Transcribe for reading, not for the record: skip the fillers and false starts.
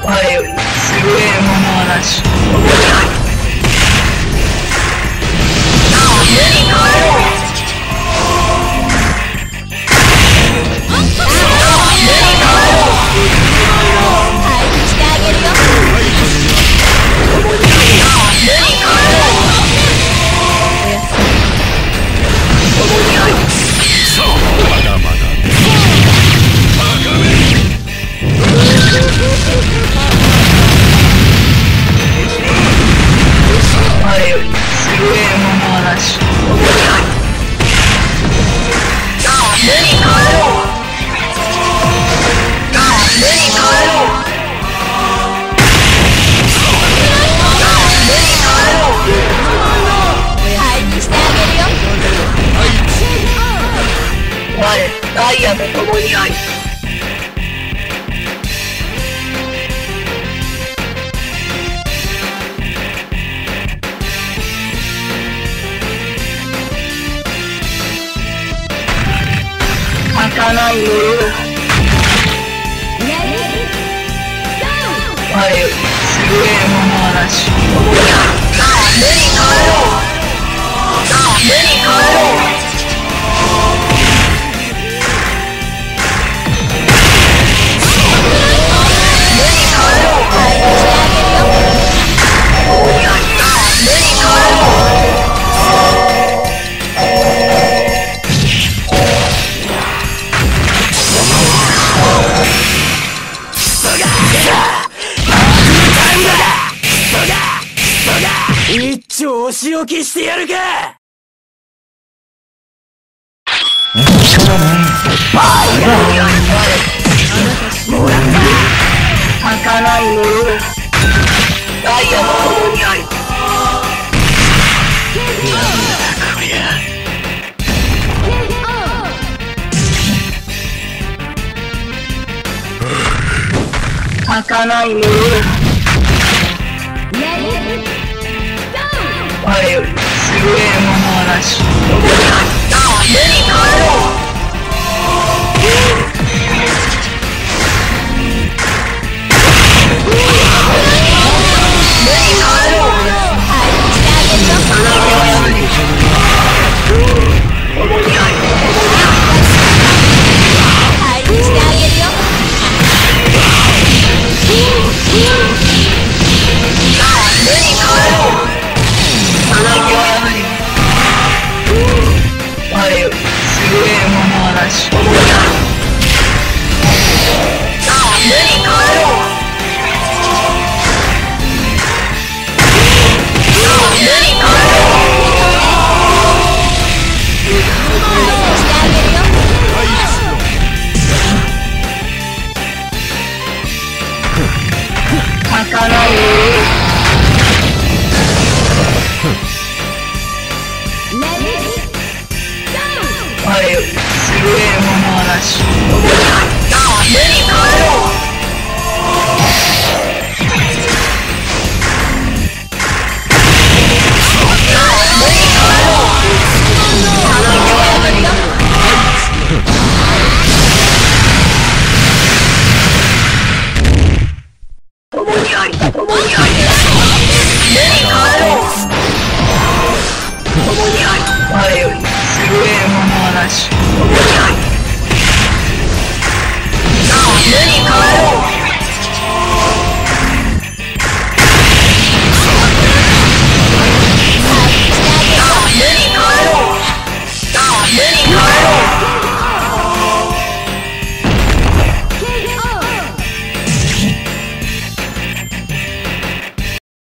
我より優れるものはなし。ダイヤと共にあり。儚いものよ。我より優れるものはなし。目に帰ろう。目に帰ろう。 一丁お仕置きしてやるか。 儚いものよ。ダイヤの共にあり。こりゃ。儚いものよ。我より優れるものはなし。目に帰ろう。我より優れるものはなし。目に帰ろう。共にあり、共にあり。目に帰ろう。共にあり。我より優れるものはなし。目に帰ろう。